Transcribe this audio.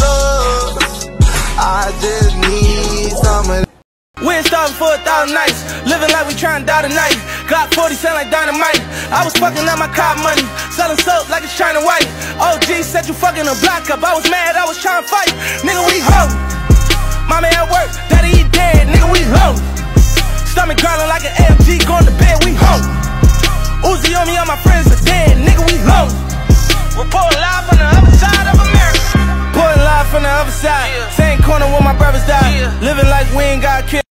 I just need some of that. We ain't starving for 1,000 nights, living like we trying to die tonight. Glock 40 sound like dynamite. I was fucking up my car money, selling soap like it's China White. OG said you fucking a block up, I was mad, I was trying to fight. Nigga, we home. Mommy at work, daddy he dead, nigga, we home. Stomach growling like an AMG, going to bed, we home. Uzi on me, all my friends are dead, nigga, we home. Reporting live from the other side of America. Reporting live from the other side, same corner where my brothers died. Living like we ain't got kids.